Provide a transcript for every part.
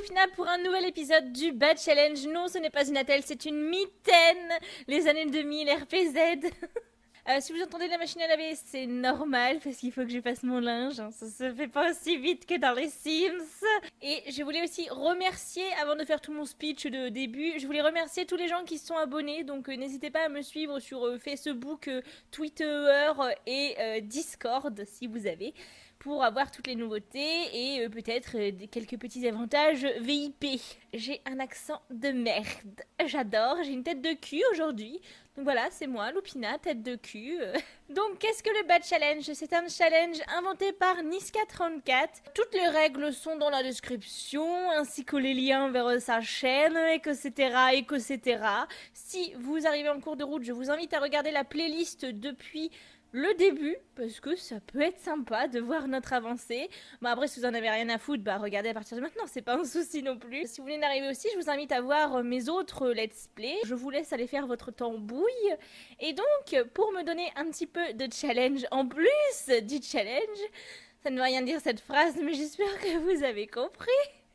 Lupina pour un nouvel épisode du Bad Challenge. Non, ce n'est pas une attelle, c'est une mitaine. Les années 2000, RPZ. Si vous entendez la machine à laver, c'est normal parce qu'il faut que je fasse mon linge. Hein. Ça se fait pas aussi vite que dans les Sims. Et je voulais aussi remercier, avant de faire tout mon speech de début, je voulais remercier tous les gens qui se sont abonnés. Donc n'hésitez pas à me suivre sur Facebook, Twitter et Discord si vous avez, pour avoir toutes les nouveautés et peut-être quelques petits avantages VIP. J'ai un accent de merde. J'adore, j'ai une tête de cul aujourd'hui. Donc voilà, c'est moi, Lupina, tête de cul. Donc qu'est-ce que le Bad Challenge? C'est un challenge inventé par Niska34. Toutes les règles sont dans la description, ainsi que les liens vers sa chaîne, etc., etc. Si vous arrivez en cours de route, je vous invite à regarder la playlist depuis le début, parce que ça peut être sympa de voir notre avancée. Bon après, si vous en avez rien à foutre, bah regardez à partir de maintenant, c'est pas un souci non plus. Si vous voulez d'arriver aussi, je vous invite à voir mes autres let's play. Je vous laisse aller faire votre tambouille. Et donc, pour me donner un petit peu de challenge en plus du challenge, ça ne veut rien dire cette phrase, mais j'espère que vous avez compris.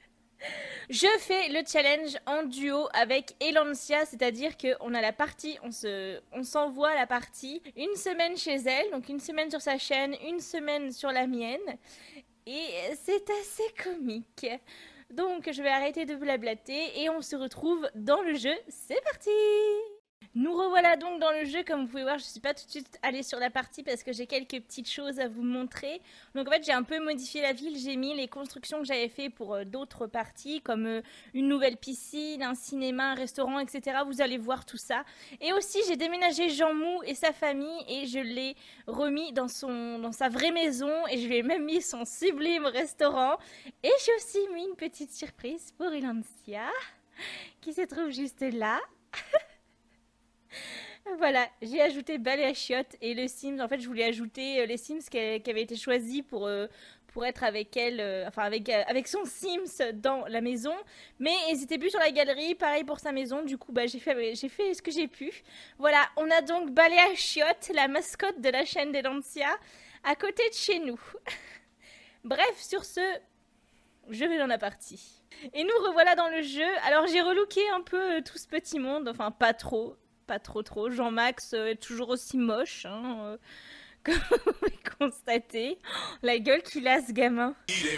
Je fais le challenge en duo avec Elancia, c'est-à-dire qu'on a la partie, on s'envoie la partie une semaine chez elle, donc une semaine sur sa chaîne, une semaine sur la mienne, et c'est assez comique. Donc je vais arrêter de blablater et on se retrouve dans le jeu, c'est parti! Nous revoilà donc dans le jeu, comme vous pouvez voir, je ne suis pas tout de suite allée sur la partie parce que j'ai quelques petites choses à vous montrer. Donc en fait j'ai un peu modifié la ville, j'ai mis les constructions que j'avais fait pour d'autres parties, comme une nouvelle piscine, un cinéma, un restaurant, etc. Vous allez voir tout ça. Et aussi j'ai déménagé Jean Mou et sa famille et je l'ai remis dans sa vraie maison et je lui ai même mis son sublime restaurant. Et j'ai aussi mis une petite surprise pour Elancia qui se trouve juste là. Voilà, j'ai ajouté Balai à chiottes et le Sims. En fait, je voulais ajouter les Sims qui avaient été choisis pour être avec elle, enfin avec son Sims dans la maison. Mais ils étaient plus sur la galerie, pareil pour sa maison. Du coup, bah, j'ai fait ce que j'ai pu. Voilà, on a donc Balai à chiottes, la mascotte de la chaîne d'Elancia, à côté de chez nous. Bref, sur ce, je vais dans la partie. Et nous revoilà dans le jeu. Alors, j'ai relooké un peu tout ce petit monde, enfin pas trop. Pas trop. Jean-Max est toujours aussi moche, hein, comme vous pouvez constater. Oh, la gueule qu'il a, ce gamin.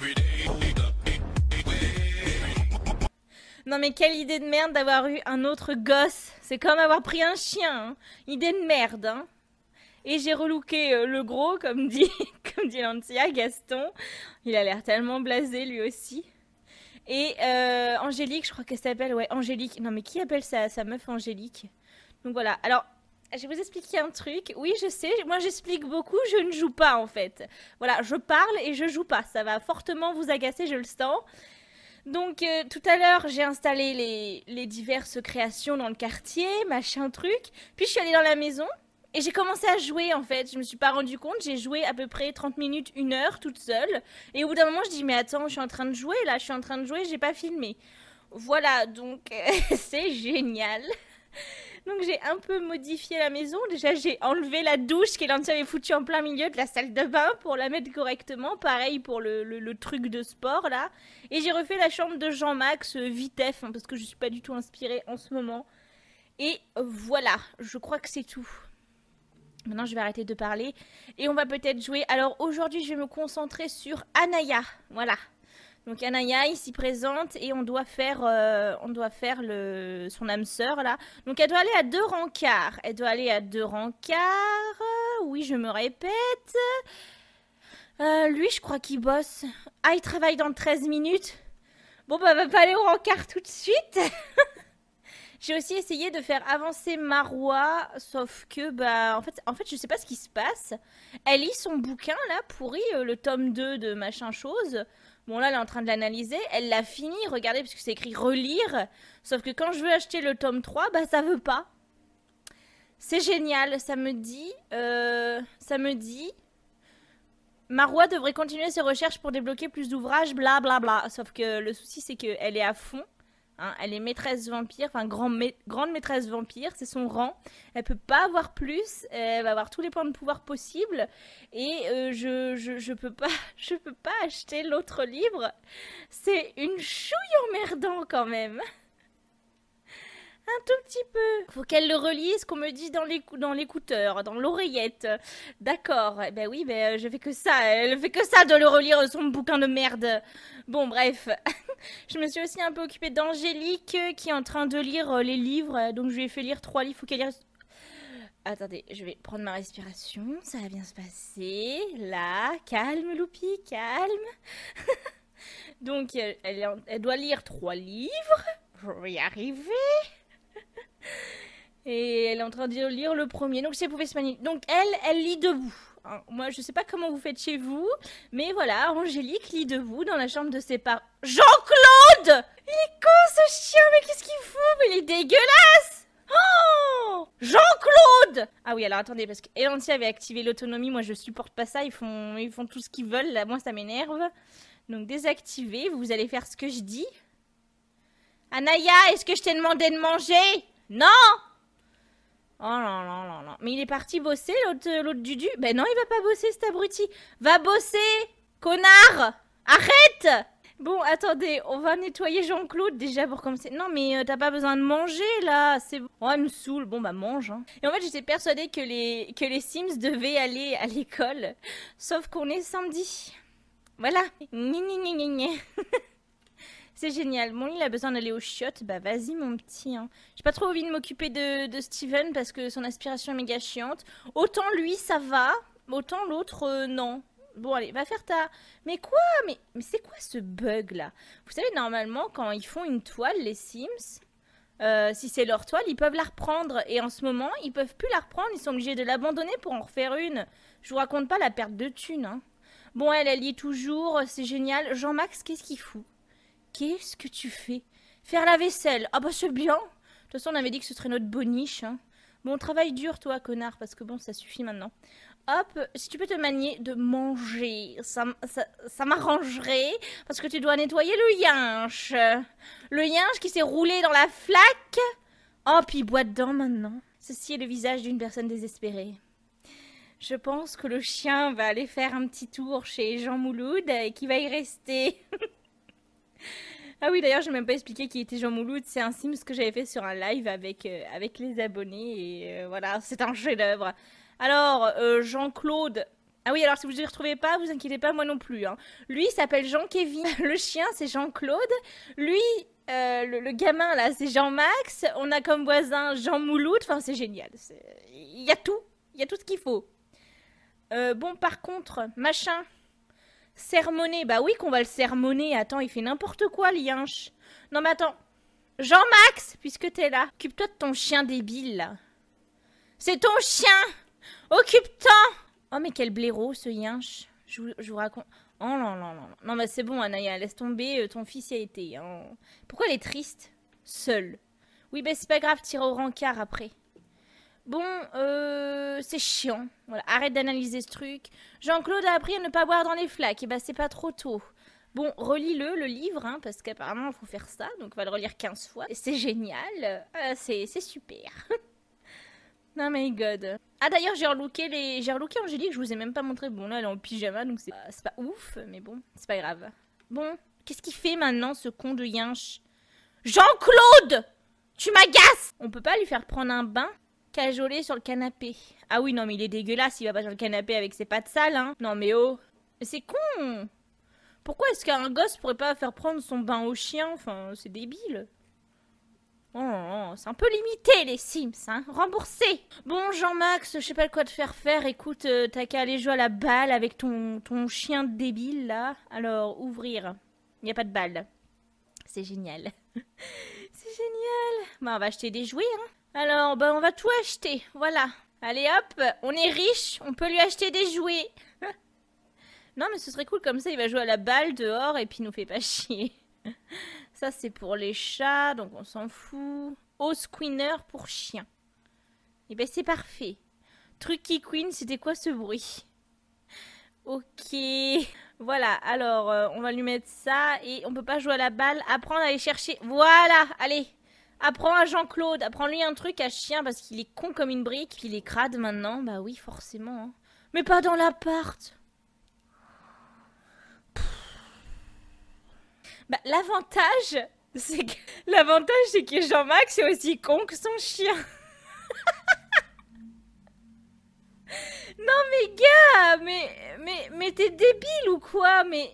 Non mais quelle idée de merde d'avoir eu un autre gosse. C'est comme avoir pris un chien. Hein. Idée de merde. Hein. Et j'ai relooké le gros, comme dit Lancia, Gaston. Il a l'air tellement blasé, lui aussi. Et Angélique, je crois qu'elle s'appelle, ouais, Angélique. Non mais qui appelle sa meuf Angélique? Donc voilà, alors je vais vous expliquer un truc. Oui, je sais, moi j'explique beaucoup, je ne joue pas en fait. Voilà, je parle et je joue pas. Ça va fortement vous agacer, je le sens. Donc tout à l'heure, j'ai installé les diverses créations dans le quartier, machin truc. Puis je suis allée dans la maison et j'ai commencé à jouer en fait. Je me suis pas rendu compte, j'ai joué à peu près 30 minutes, 1 heure toute seule. Et au bout d'un moment, je dis mais attends, je suis en train de jouer là, je suis en train de jouer, j'ai pas filmé. Voilà, donc c'est génial. Donc j'ai un peu modifié la maison. Déjà j'ai enlevé la douche qu'Elancia avait foutue en plein milieu de la salle de bain pour la mettre correctement. Pareil pour le truc de sport là. Et j'ai refait la chambre de Jean-Max vitef hein, parce que je suis pas du tout inspirée en ce moment. Et voilà, je crois que c'est tout. Maintenant je vais arrêter de parler et on va peut-être jouer. Alors aujourd'hui je vais me concentrer sur Anaya. Voilà. Donc Anaya ici présente et on doit faire son âme sœur là. Donc elle doit aller à 2 rencarts. Elle doit aller à 2 rencarts. Oui, je me répète. Lui, je crois qu'il bosse. Ah, il travaille dans 13 minutes. Bon, bah, va pas aller au rencard tout de suite. J'ai aussi essayé de faire avancer Marois, sauf que, bah, en fait, je sais pas ce qui se passe. Elle lit son bouquin, là, pourri, le tome 2 de machin chose. Bon, là, elle est en train de l'analyser. Elle l'a fini, regardez, parce que c'est écrit relire. Sauf que quand je veux acheter le tome 3, bah, ça veut pas. C'est génial, ça me dit... Marois devrait continuer ses recherches pour débloquer plus d'ouvrages, blablabla. Sauf que le souci, c'est qu'elle est à fond. Hein, elle est maîtresse vampire, enfin grande maîtresse vampire, c'est son rang. Elle peut pas avoir plus, elle va avoir tous les points de pouvoir possibles. Et je peux pas, je peux pas acheter l'autre livre. C'est une chouille emmerdant quand même. Un tout petit peu. Faut qu'elle le relise, qu'on me dise dans l'écouteur, dans l'oreillette. D'accord. Eh ben oui, ben je fais que ça. Elle fait que ça de le relire, son bouquin de merde. Bon, bref. Je me suis aussi un peu occupée d'Angélique qui est en train de lire les livres. Donc je lui ai fait lire 3 livres. Faut qu'elle lise. Attendez, je vais prendre ma respiration. Ça va bien se passer. Là, calme, Loupi, calme. Donc elle doit lire 3 livres. Je vais y arriver. Et elle est en train de lire le premier. Donc, si elle pouvait se manier. Donc, elle lit debout. Hein, moi, je sais pas comment vous faites chez vous. Mais voilà, Angélique lit debout dans la chambre de ses parents. Jean-Claude! Il est con, ce chien. Mais qu'est-ce qu'il fout? Mais il est dégueulasse! Oh! Jean-Claude! Ah oui, alors attendez, parce que Elantia avait activé l'autonomie. Moi, je supporte pas ça. Ils font tout ce qu'ils veulent. Là, moi, ça m'énerve. Donc, désactiver. Vous allez faire ce que je dis. Anaya, est-ce que je t'ai demandé de manger? Non! Oh là là là là. Mais il est parti bosser, l'autre Dudu? Ben non, il va pas bosser, cet abruti. Va bosser, connard! Arrête! Bon, attendez, on va nettoyer Jean-Claude déjà pour commencer. Non, mais t'as pas besoin de manger, là. C'est bon. Oh, elle me saoule. Bon, bah mange. Hein. Et en fait, j'étais persuadée que les Sims devaient aller à l'école. Sauf qu'on est samedi. Voilà. Gna gna gna gna gna. C'est génial. Bon, il a besoin d'aller aux chiottes. Bah, vas-y, mon petit. Hein. J'ai pas trop envie de m'occuper de Steven parce que son aspiration est méga chiante. Autant lui, ça va. Autant l'autre, non. Bon, allez, va faire ta... Mais quoi? Mais c'est quoi ce bug-là? Vous savez, normalement, quand ils font une toile, les Sims, si c'est leur toile, ils peuvent la reprendre. Et en ce moment, ils peuvent plus la reprendre. Ils sont obligés de l'abandonner pour en refaire une. Je vous raconte pas la perte de thunes. Hein. Bon, elle lit toujours. C'est génial. Jean-Max, qu'est-ce qu'il fout? Qu'est-ce que tu fais? Faire la vaisselle. Ah bah c'est bien. De toute façon, on avait dit que ce serait notre boniche. Hein. Bon, travaille dur, toi, connard, parce que bon, ça suffit maintenant. Hop, si tu peux te manier de manger, ça m'arrangerait, parce que tu dois nettoyer le yinche. Le yinche qui s'est roulé dans la flaque. Oh, puis il boit dedans maintenant. Ceci est le visage d'une personne désespérée. Je pense que le chien va aller faire un petit tour chez Jean Mouloud et qu'il va y rester. Ah oui, d'ailleurs, je n'ai même pas expliqué qui était Jean Mouloud. C'est un Sims que j'avais fait sur un live avec les abonnés. Et voilà, c'est un chef-d'œuvre. Alors, Jean-Claude. Ah oui, alors si vous ne le retrouvez pas, vous inquiétez pas, moi non plus. Hein. Lui, il s'appelle Jean-Kévin. Le chien, c'est Jean-Claude. Lui, le gamin, là, c'est Jean-Max. On a comme voisin Jean Mouloud. Enfin, c'est génial. Il y a tout. Il y a tout ce qu'il faut. Bon, par contre, machin. Sermonner, bah oui qu'on va le sermonner. Attends, il fait n'importe quoi, Lienche. Non mais attends. Jean-Max, puisque t'es là, occupe-toi de ton chien débile, là. C'est ton chien. Occupe-toi. Oh mais quel blaireau, ce Lienche. Je vous raconte. Oh non, non, non. Non mais c'est bon, Anaya, laisse tomber, ton fils y a été. Hein. Pourquoi elle est triste? Seule. Oui, bah c'est pas grave, tire au rencard après. Bon, c'est chiant. Voilà, arrête d'analyser ce truc. Jean-Claude a appris à ne pas boire dans les flaques. Et bah, c'est pas trop tôt. Bon, relis-le, le livre, hein, parce qu'apparemment, il faut faire ça. Donc, on va le relire 15 fois. Et c'est génial. C'est super. Non, my god. Ah, d'ailleurs, j'ai relooké Angélique. Je vous ai même pas montré. Bon, là, elle est en pyjama, donc c'est pas ouf. Mais bon, c'est pas grave. Bon, qu'est-ce qu'il fait maintenant, ce con de yinche? Jean-Claude! Tu m'agaces! On peut pas lui faire prendre un bain? Cajoler sur le canapé. Ah oui, non, mais il est dégueulasse, il va pas sur le canapé avec ses pattes sales, hein. Non, mais oh. Mais c'est con. Pourquoi est-ce qu'un gosse pourrait pas faire prendre son bain au chien? Enfin, c'est débile. Oh, c'est un peu limité, les Sims, hein. Remboursé. Bon, Jean-Max, je sais pas quoi te faire. Écoute, t'as qu'à aller jouer à la balle avec ton chien débile, là. Alors, ouvrir. Il y a pas de balle. C'est génial. C'est génial. Bon, on va acheter des jouets, hein. Alors, bah on va tout acheter, voilà. Allez hop, on est riche, on peut lui acheter des jouets. Non mais ce serait cool, comme ça il va jouer à la balle dehors et puis il nous fait pas chier. Ça c'est pour les chats, donc on s'en fout. Hose Queener pour chien. Et ben c'est parfait. Trucky Queen, c'était quoi ce bruit? Ok. Voilà, alors on va lui mettre ça et on peut pas jouer à la balle. Apprendre à aller chercher. Voilà, allez. Apprends à Jean-Claude. Apprends-lui un truc à chien parce qu'il est con comme une brique. Puis il est crade maintenant. Bah oui, forcément. Hein. Mais pas dans l'appart. Bah l'avantage, c'est que Jean-Max est aussi con que son chien. Non mais gars, mais t'es débile ou quoi? Mais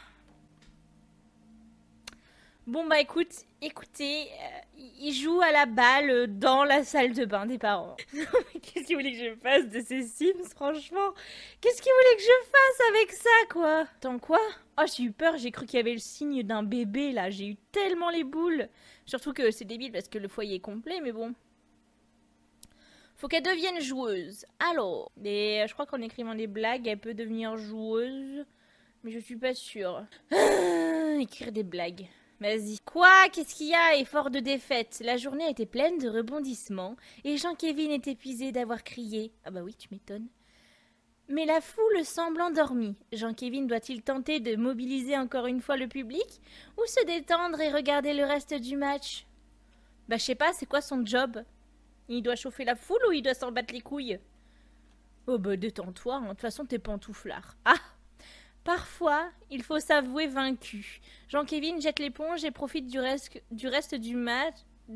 bon bah écoutez, il joue à la balle dans la salle de bain des parents. Qu'est-ce qu'il voulait que je fasse de ces Sims, franchement? Qu'est-ce qu'il voulait que je fasse avec ça, quoi? Attends, quoi? Oh, j'ai eu peur, j'ai cru qu'il y avait le signe d'un bébé, là. J'ai eu tellement les boules. Surtout que c'est débile parce que le foyer est complet, mais bon. Faut qu'elle devienne joueuse. Alors, je crois qu'en écrivant des blagues, elle peut devenir joueuse. Mais je suis pas sûre. Écrire des blagues. Vas-y. Quoi? Qu'est-ce qu'il y a? Effort de défaite. La journée était pleine de rebondissements. Et Jean-Kévin est épuisé d'avoir crié. Ah bah oui, tu m'étonnes. Mais la foule semble endormie. Jean-Kévin doit-il tenter de mobiliser encore une fois le public? Ou se détendre et regarder le reste du match? Bah je sais pas, c'est quoi son job? Il doit chauffer la foule ou il doit s'en battre les couilles? Oh bah détends-toi, hein. De toute façon t'es pantouflard. Ah! Parfois, il faut s'avouer vaincu. Jean-Kévin jette l'éponge et profite du reste du match.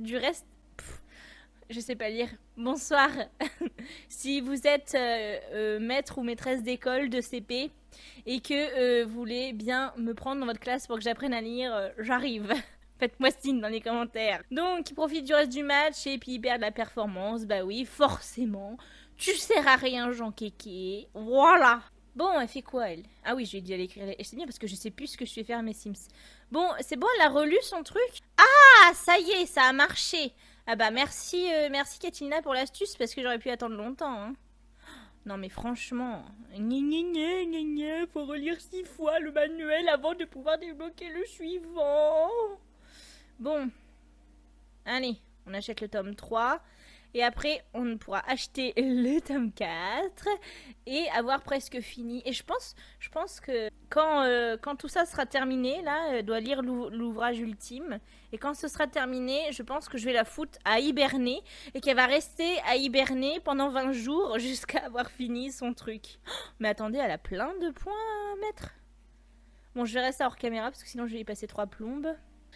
Je sais pas lire. Bonsoir. Si vous êtes maître ou maîtresse d'école de CP et que vous voulez bien me prendre dans votre classe pour que j'apprenne à lire, j'arrive. Faites-moi signe dans les commentaires. Donc, il profite du reste du match et puis il perd de la performance. Bah oui, forcément. Tu sers à rien, Jean Kéké. Voilà. Bon, elle fait quoi, elle? Ah oui, je lui ai dit d'aller écrire. Et c'est bien parce que je sais plus ce que je vais faire à mes Sims. Bon, c'est bon, elle a relu son truc? Ah, ça y est, ça a marché. Ah bah merci, merci Katina pour l'astuce parce que j'aurais pu attendre longtemps. Hein. Non mais franchement, faut relire 6 fois le manuel avant de pouvoir débloquer le suivant. Bon, allez, on achète le tome 3. Et après, on pourra acheter le tome 4 et avoir presque fini. Et je pense que quand tout ça sera terminé, là, elle doit lire l'ouvrage ultime. Et quand ce sera terminé, je pense que je vais la foutre à hiberner. Et qu'elle va rester à hiberner pendant 20 jours jusqu'à avoir fini son truc. Mais attendez, elle a plein de points à mettre. Bon, je verrai ça hors caméra parce que sinon je vais y passer 3 plombes.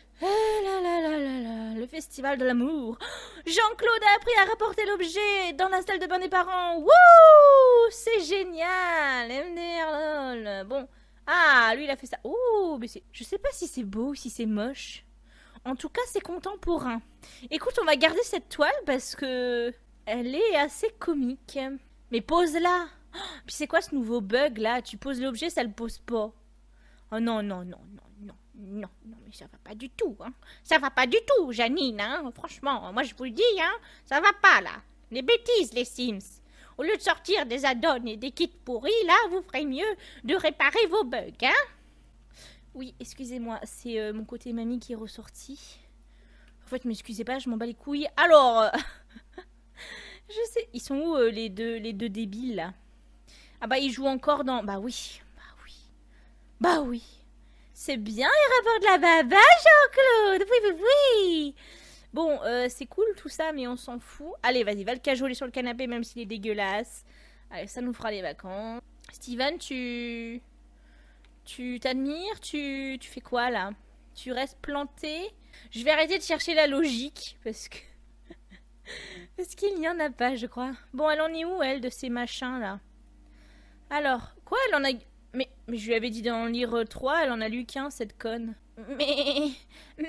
Le festival de l'amour. Jean-Claude a appris à rapporter l'objet dans la salle de bain des parents. Wouh, c'est génial. MDR lol. Bon, ah, lui il a fait ça. Oh, mais je sais pas si c'est beau ou si c'est moche. En tout cas, c'est contemporain. Écoute, on va garder cette toile parce que elle est assez comique. Mais pose-la. Oh, puis c'est quoi ce nouveau bug là? Tu poses l'objet, ça le pose pas. Oh non, non, non, non. Non, mais ça va pas du tout, hein. Ça va pas du tout, Janine, hein. Franchement, moi je vous le dis, hein. Ça va pas, là. Les bêtises, les Sims. Au lieu de sortir des add-ons et des kits pourris, là, vous ferez mieux de réparer vos bugs, hein. Oui, excusez-moi, c'est mon côté mamie qui est ressorti. En fait, m'excusez pas, je m'en bats les couilles. Alors, je sais, ils sont où les deux débiles, là? Ah bah, ils jouent encore dans... Bah oui. Bah oui. C'est bien les rapports de la baba, Jean-Claude. Oui, oui, oui. Bon, c'est cool tout ça, mais on s'en fout. Allez, vas-y, va le cajoler sur le canapé, même s'il est dégueulasse. Allez, ça nous fera les vacances. Steven, tu t'admires? Tu fais quoi, là? Tu restes planté? Je vais arrêter de chercher la logique, parce que... parce qu'il n'y en a pas, je crois. Bon, elle en est où, elle, de ces machins-là? Alors, quoi, elle en a... Mais je lui avais dit d'en lire 3, elle en a lu qu'un, cette conne. Mais... Elle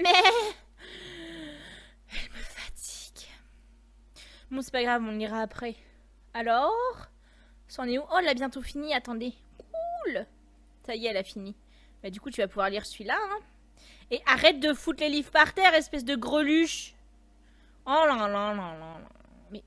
me fatigue. Bon, c'est pas grave, on le lira après. Alors, c'en est où? Oh, elle a bientôt fini, attendez. Cool. Ça y est, elle a fini. Bah, du coup, tu vas pouvoir lire celui-là, hein. Et arrête de foutre les livres par terre, espèce de greluche. Oh là là là là là. Mais...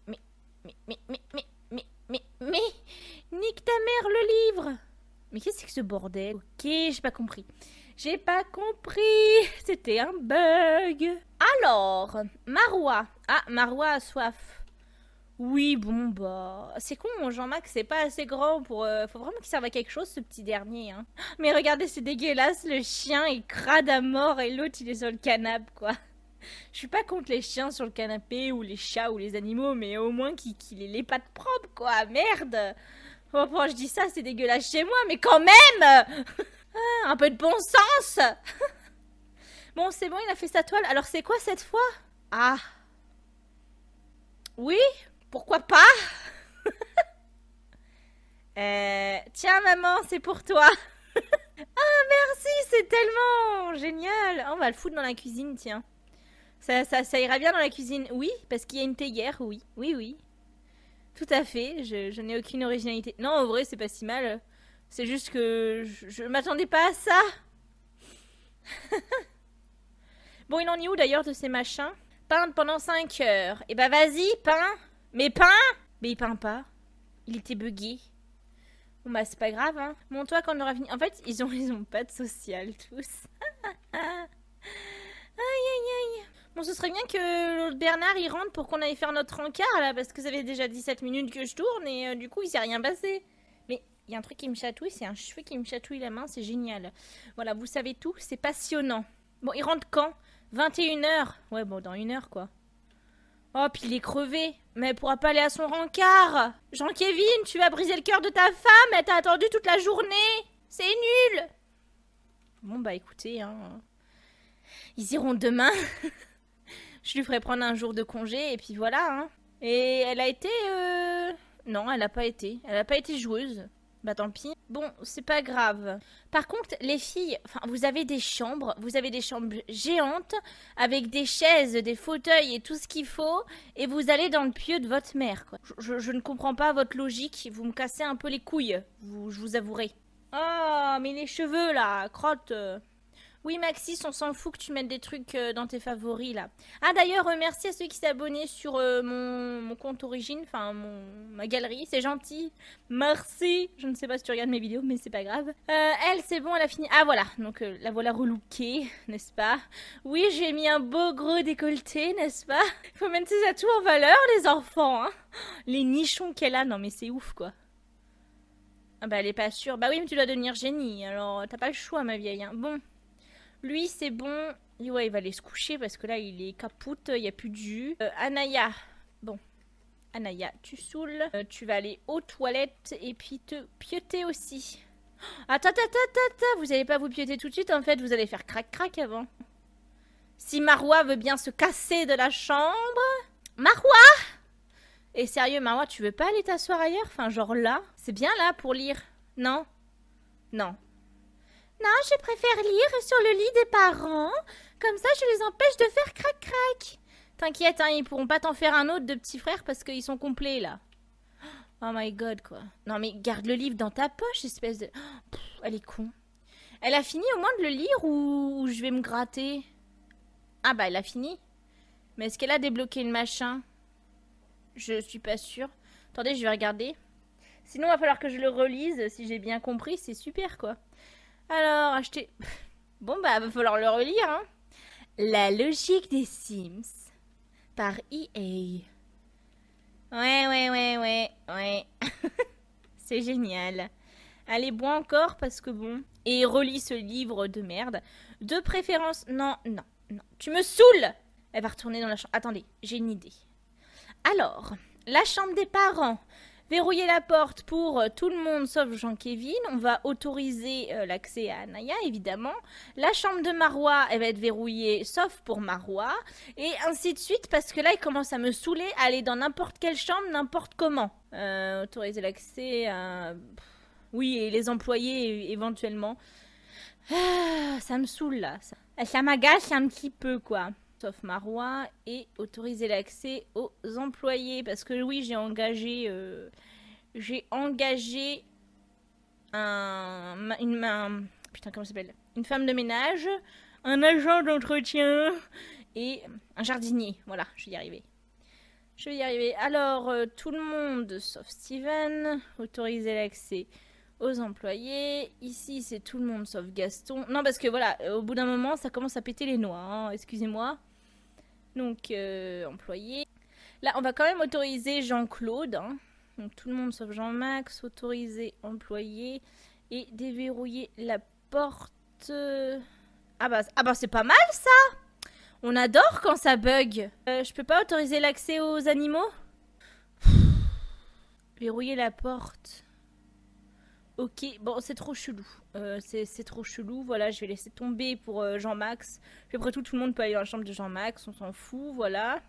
Nique ta mère, le livre. Mais qu'est-ce que ce bordel? Ok, j'ai pas compris. J'ai pas compris. C'était un bug. Alors, Marois. Ah, Marois a soif. Oui, bon, bah... C'est con, mon Jean-Max, c'est pas assez grand pour... Faut vraiment qu'il serve à quelque chose, ce petit dernier, hein. Mais regardez, c'est dégueulasse, le chien, il crade à mort et l'autre, il est sur le canapé, quoi. Je suis pas contre les chiens sur le canapé, ou les chats, ou les animaux, mais au moins qu'il ait les pattes propres, quoi. Merde. Oh, bon, je dis ça, c'est dégueulasse chez moi, mais quand même. Un peu de bon sens. Bon, c'est bon, il a fait sa toile. Alors, c'est quoi cette fois? Ah. Oui, pourquoi pas? Tiens, maman, c'est pour toi. Ah, merci, c'est tellement génial. On va le foutre dans la cuisine, tiens. Ça ira bien dans la cuisine. Oui, parce qu'il y a une théière, oui. Oui, oui. Tout à fait, je n'ai aucune originalité. Non, en vrai, c'est pas si mal. C'est juste que je m'attendais pas à ça. Bon, il en est où d'ailleurs de ces machins? Peindre pendant 5 heures. Eh bah vas-y, peins. Mais peins. Mais il peint pas. Il était bugué. Bon bah c'est pas grave, hein. Bon, toi, quand on aura fini... En fait, ils ont pas de social, tous. Aïe, aïe, aïe. Bon, ce serait bien que l'autre Bernard, il rentre pour qu'on aille faire notre encart, là, parce que ça fait déjà 17 minutes que je tourne, et du coup, il s'est rien passé. Mais il y a un truc qui me chatouille, c'est un cheveu qui me chatouille la main, c'est génial. Voilà, vous savez tout, c'est passionnant. Bon, il rentre quand? 21 h. Ouais, bon, dans 1 heure, quoi. Oh, puis il est crevé. Mais elle pourra pas aller à son rencard. Jean-Kévin, tu vas briser le cœur de ta femme. Elle t'a attendu toute la journée. C'est nul. Bon, bah écoutez, hein. Ils iront demain. Je lui ferai prendre un jour de congé et puis voilà, hein. Et elle a été... Non, elle a pas été. Elle a pas été joueuse. Bah tant pis. Bon, c'est pas grave. Par contre, les filles, enfin, vous avez des chambres géantes avec des chaises, des fauteuils et tout ce qu'il faut, et vous allez dans le pieu de votre mère, quoi. Je ne comprends pas votre logique. Vous me cassez un peu les couilles, je vous avouerai. Oh, mais les cheveux là, crotte. Oui, Maxis, on s'en fout que tu mettes des trucs dans tes favoris, là. Ah, d'ailleurs, merci à ceux qui s'est abonné sur mon compte origine, enfin, ma galerie, c'est gentil. Merci. Je ne sais pas si tu regardes mes vidéos, mais c'est pas grave. Elle, c'est bon, elle a fini. Ah, voilà, donc la voilà relookée, n'est-ce pas? Oui, j'ai mis un beau gros décolleté, n'est-ce pas? Faut mettre ses atouts en valeur, les enfants, hein. Les nichons qu'elle a, non mais c'est ouf, quoi. Ah bah, elle est pas sûre. Bah oui, mais tu dois devenir génie, alors t'as pas le choix, ma vieille, hein. Bon. Lui, c'est bon. Ouais, il va aller se coucher parce que là, il est capoute. Il n'y a plus de jus. Anaya. Bon. Anaya, tu saoules. Tu vas aller aux toilettes et puis te pioter aussi. Attends. Vous n'allez pas vous pioter tout de suite, en fait. Vous allez faire crac-crac avant. Si Marois veut bien se casser de la chambre. Marois! Et sérieux, Marois, tu veux pas aller t'asseoir ailleurs? Enfin, genre là. C'est bien là pour lire. Non? Non. Non, je préfère lire sur le lit des parents. Comme ça, je les empêche de faire crac-crac. T'inquiète, hein, ils pourront pas t'en faire un autre de petits frères parce qu'ils sont complets, là. Oh my god, quoi. Non, mais garde le livre dans ta poche, espèce de... Pff, elle est con. Elle a fini au moins de le lire ou je vais me gratter? Ah bah, elle a fini. Mais est-ce qu'elle a débloqué le machin? Je suis pas sûre. Attendez, je vais regarder. Sinon, il va falloir que je le relise. Si j'ai bien compris, c'est super, quoi. Alors, acheter... Bon, bah, va falloir le relire, hein. La logique des Sims. Par EA. Ouais. C'est génial. Allez, bois encore, parce que bon... Et relis ce livre de merde. De préférence... Non. Tu me saoules! Elle va retourner dans la chambre. Attendez, j'ai une idée. Alors, la chambre des parents... Verrouiller la porte pour tout le monde sauf Jean-Kévin. On va autoriser l'accès à Anaya, évidemment. La chambre de Marois, elle va être verrouillée sauf pour Marois. Et ainsi de suite, parce que là, il commence à me saouler à aller dans n'importe quelle chambre, n'importe comment. Autoriser l'accès à... Oui, et les employés, éventuellement. Ah, ça me saoule, là. Ça m'agace un petit peu, quoi. Sauf Marois, et autoriser l'accès aux employés. Parce que oui, j'ai engagé putain, comment ça s'appelle? Une femme de ménage, un agent d'entretien et un jardinier. Voilà, je vais y arriver. Alors, tout le monde sauf Steven, autoriser l'accès aux employés. Ici, c'est tout le monde sauf Gaston. Non, parce que voilà, au bout d'un moment, ça commence à péter les noix, hein, excusez-moi. Donc, employé. Là, on va quand même autoriser Jean-Claude. Hein. Donc, tout le monde sauf Jean-Max. Autoriser employé. Et déverrouiller la porte. Ah bah c'est pas mal ça. On adore quand ça bug. Je peux pas autoriser l'accès aux animaux? Verrouiller la porte. Ok, bon c'est trop chelou. C'est trop chelou, voilà, je vais laisser tomber pour Jean-Max. Puis après tout le monde peut aller dans la chambre de Jean-Max, on s'en fout, voilà.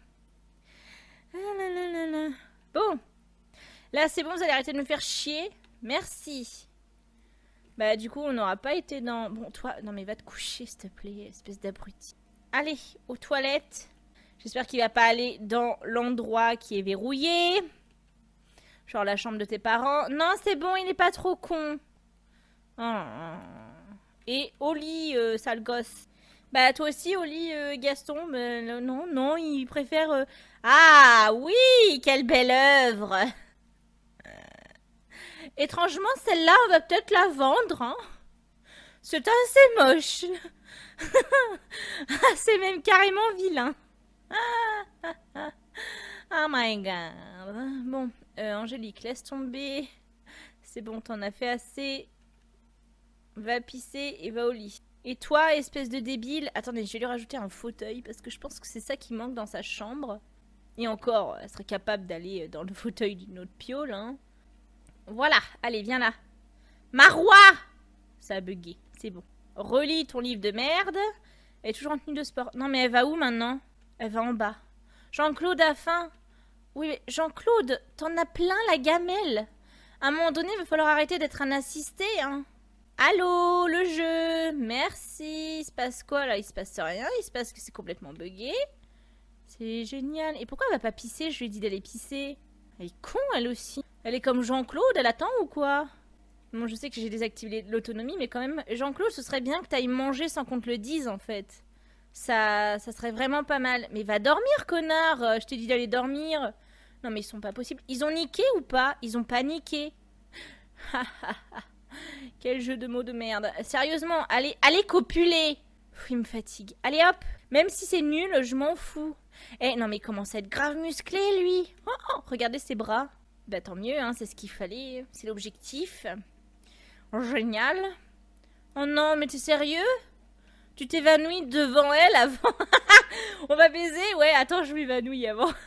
Bon. Là c'est bon, vous allez arrêter de me faire chier. Merci. Bah du coup on n'aura pas été dans... Bon toi, non mais va te coucher s'il te plaît, espèce d'abruti. Allez, aux toilettes. J'espère qu'il va pas aller dans l'endroit qui est verrouillé. Genre la chambre de tes parents. Non, c'est bon, il n'est pas trop con. Oh. Et au lit, sale gosse. Bah toi aussi, au lit, Gaston. Non, il préfère... Ah oui, quelle belle œuvre. Étrangement, celle-là, on va peut-être la vendre. Hein. C'est assez moche. C'est même carrément vilain. Oh my god. Bon, Angélique, laisse tomber. C'est bon, t'en as fait assez. Va pisser et va au lit. Et toi, espèce de débile... Attendez, je vais lui rajouter un fauteuil parce que je pense que c'est ça qui manque dans sa chambre. Et encore, elle serait capable d'aller dans le fauteuil d'une autre piole. Hein. Voilà, allez, viens là. Marois! Ça a bugué, c'est bon. Relis ton livre de merde. Elle est toujours en tenue de sport. Non, mais elle va où maintenant? Elle va en bas. Jean-Claude a faim. Oui, mais Jean-Claude, t'en as plein la gamelle. À un moment donné, il va falloir arrêter d'être un assisté, hein. Allô, le jeu. Merci. Il se passe quoi, là? Il se passe rien. Il se passe que c'est complètement bugué. C'est génial. Et pourquoi elle va pas pisser? Je lui ai dit d'aller pisser. Elle est con, elle aussi. Elle est comme Jean-Claude, elle attend ou quoi? Bon, je sais que j'ai désactivé l'autonomie, mais quand même... Jean-Claude, ce serait bien que t'ailles manger sans qu'on te le dise, en fait. Ça serait vraiment pas mal. Mais va dormir, connard. Je t'ai dit d'aller dormir. Non, mais ils sont pas possibles. Ils ont niqué ou pas? Ils ont pas niqué. Quel jeu de mots de merde. Sérieusement, allez copuler. Il me fatigue. Allez, hop. Même si c'est nul, je m'en fous. Eh, non, mais il commence à être grave musclé, lui. Oh, regardez ses bras. Bah, tant mieux, hein, c'est ce qu'il fallait. C'est l'objectif. Génial. Oh non, mais t'es sérieux? Tu t'évanouis devant elle avant? On va baiser? Ouais, attends, je m'évanouis avant. Non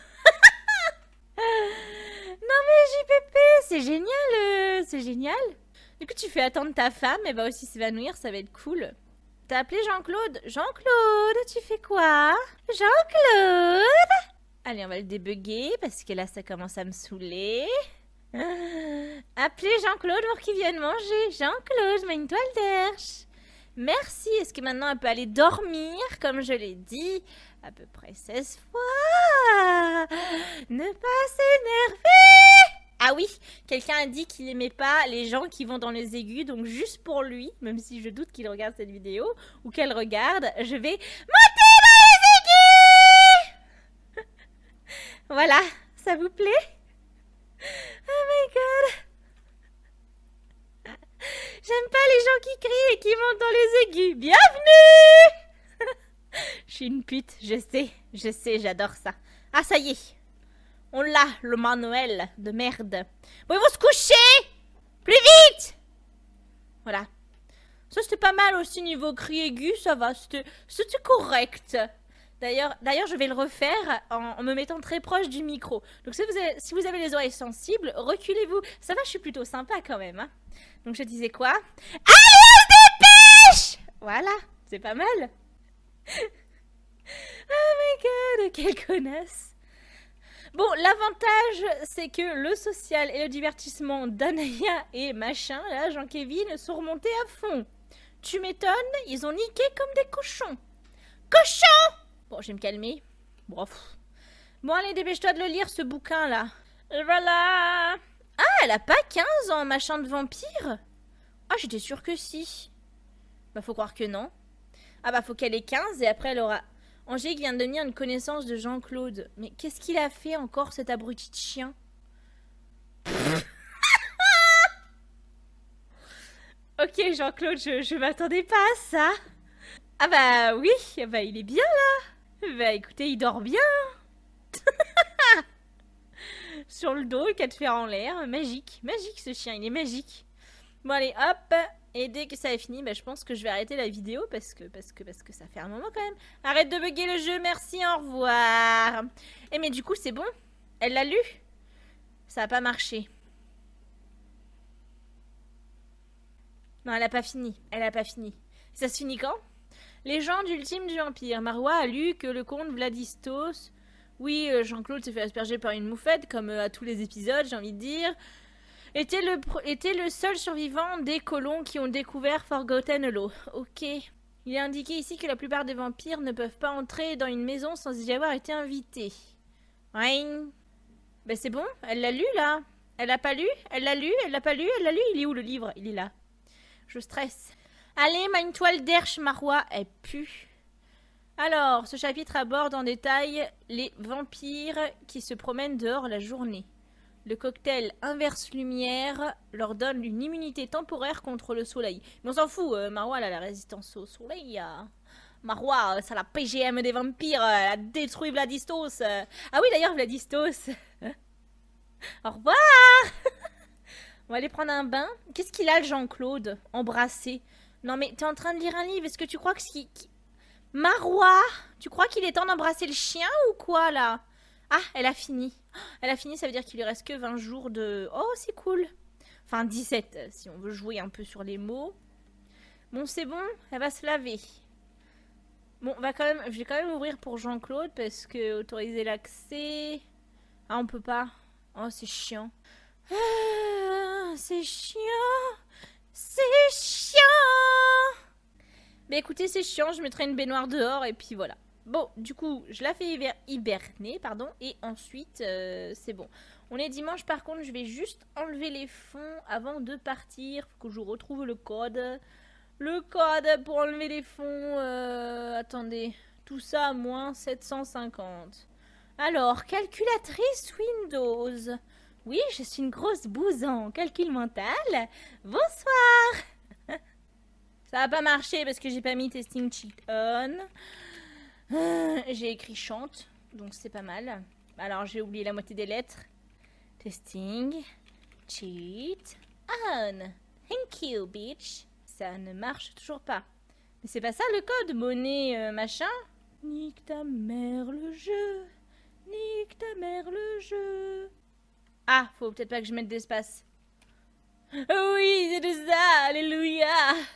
mais JPP, c'est génial, c'est génial. Du coup, tu fais attendre ta femme, elle va aussi s'évanouir, ça va être cool. T'as appelé Jean-Claude? Jean-Claude, tu fais quoi? Jean-Claude? Allez, on va le débugger parce que là, ça commence à me saouler. Appelez Jean-Claude pour qu'il vienne manger. Jean-Claude, je mets une toile d'herche. Merci. Est-ce que maintenant elle peut aller dormir, comme je l'ai dit à peu près 16 fois? Ne pas s'énerver. Ah oui, quelqu'un a dit qu'il n'aimait pas les gens qui vont dans les aigus, donc juste pour lui, même si je doute qu'il regarde cette vidéo, ou qu'elle regarde, je vais monter dans les aigus. Voilà, ça vous plaît? Oh my god. J'aime pas les gens qui crient et qui montent dans les aigus. Bienvenue. Je suis une pute, je sais, j'adore ça. Ah, ça y est. On l'a, le manuel de merde. Bon, ils vont se coucher. Plus vite. Voilà. Ça, c'était pas mal aussi niveau cri aigu, ça va. C'était correct. D'ailleurs, je vais le refaire en me mettant très proche du micro. Donc, si vous avez les oreilles sensibles, reculez-vous. Ça va, je suis plutôt sympa quand même. Hein. Donc, je disais quoi? Allez, on se dépêche. Voilà, c'est pas mal. Oh my god, quelle connasse. Bon, l'avantage, c'est que le social et le divertissement d'Anaya et machin, là, Jean-Kévin, sont remontés à fond. Tu m'étonnes, ils ont niqué comme des cochons. Cochons! Bon, je vais me calmer. Bon, allez, dépêche-toi de le lire, ce bouquin-là. Et voilà. Ah, elle a pas 15 ans, machin de vampire? Ah, j'étais sûre que si. Bah, faut croire que non. Ah bah, faut qu'elle ait 15 et après, elle aura... Angélique vient de devenir une connaissance de Jean-Claude. Mais qu'est-ce qu'il a fait encore, cet abruti de chien? Ok, Jean-Claude, je m'attendais pas à ça. Ah bah oui, bah il est bien là. Bah écoutez, il dort bien. sur le dos, 4 fers en l'air. Magique, magique ce chien, il est magique. Bon allez, hop. Et dès que ça est fini, bah, je pense que je vais arrêter la vidéo parce que ça fait un moment quand même. Arrête de bugger le jeu, merci, au revoir. Eh mais du coup c'est bon? Elle l'a lu? Ça a pas marché. Non, elle a pas fini. Elle a pas fini. Ça se finit quand? Légende ultime du vampire. Marois a lu que le comte Vladistos... Oui, Jean-Claude s'est fait asperger par une moufette, comme à tous les épisodes, j'ai envie de dire. Était le seul survivant des colons qui ont découvert Forgotten Hollow. Ok. Il est indiqué ici que la plupart des vampires ne peuvent pas entrer dans une maison sans y avoir été invités. Ouais. Ben c'est bon, elle l'a lu là. Elle l'a pas lu? Elle l'a lu? Elle l'a pas lu? Elle l'a lu? Il est où le livre? Il est là. Je stresse. Allez, ma toile d'Erche Marois, elle pue. Alors, ce chapitre aborde en détail les vampires qui se promènent dehors la journée. Le cocktail inverse lumière leur donne une immunité temporaire contre le soleil. Mais on s'en fout, Marois elle a la résistance au soleil. Marois, c'est la PGM des vampires, elle a détruit Vladistos. Ah oui d'ailleurs Vladistos. Au revoir. On va aller prendre un bain. Qu'est-ce qu'il a le Jean-Claude? Embrassé. Non mais t'es en train de lire un livre, est-ce que tu crois que Marois, tu crois qu'il est temps d'embrasser le chien ou quoi là? Ah, elle a fini. Elle a fini, ça veut dire qu'il lui reste que 20 jours de... Oh, c'est cool. Enfin, 17, si on veut jouer un peu sur les mots. Bon, c'est bon, elle va se laver. Bon, je vais quand même ouvrir pour Jean-Claude parce que autoriser l'accès... Ah, on peut pas. Oh, c'est chiant. Ah, c'est chiant. C'est chiant. Mais écoutez, c'est chiant, je mettrai une baignoire dehors et puis voilà. Bon, du coup, je la fais hiberner, pardon, et ensuite, c'est bon. On est dimanche, par contre, je vais juste enlever les fonds avant de partir. Faut que je retrouve le code. Le code pour enlever les fonds. Attendez, tout ça à moins 750. Alors, calculatrice Windows. Oui, je suis une grosse bouse en calcul mental. Bonsoir. Ça n'a pas marché parce que j'ai pas mis testing cheat on. J'ai écrit chante, donc c'est pas mal. Alors j'ai oublié la moitié des lettres. Testing cheat on. Thank you, bitch. Ça ne marche toujours pas. Mais c'est pas ça le code, monnaie machin. Nique ta mère le jeu. Nique ta mère le jeu. Ah, faut peut-être pas que je mette d'espace. Oui, c'est de ça, alléluia.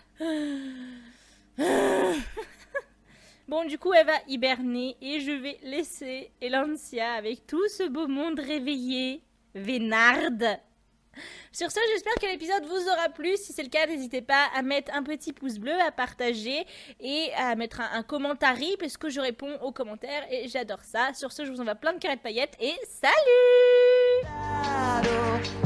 Bon, du coup, elle va hiberner et je vais laisser Elancia avec tout ce beau monde réveillé. Vénarde. Sur ce, j'espère que l'épisode vous aura plu. Si c'est le cas, n'hésitez pas à mettre un petit pouce bleu, à partager et à mettre un commentaire parce que je réponds aux commentaires et j'adore ça. Sur ce, je vous envoie plein de carrés de paillettes et salut!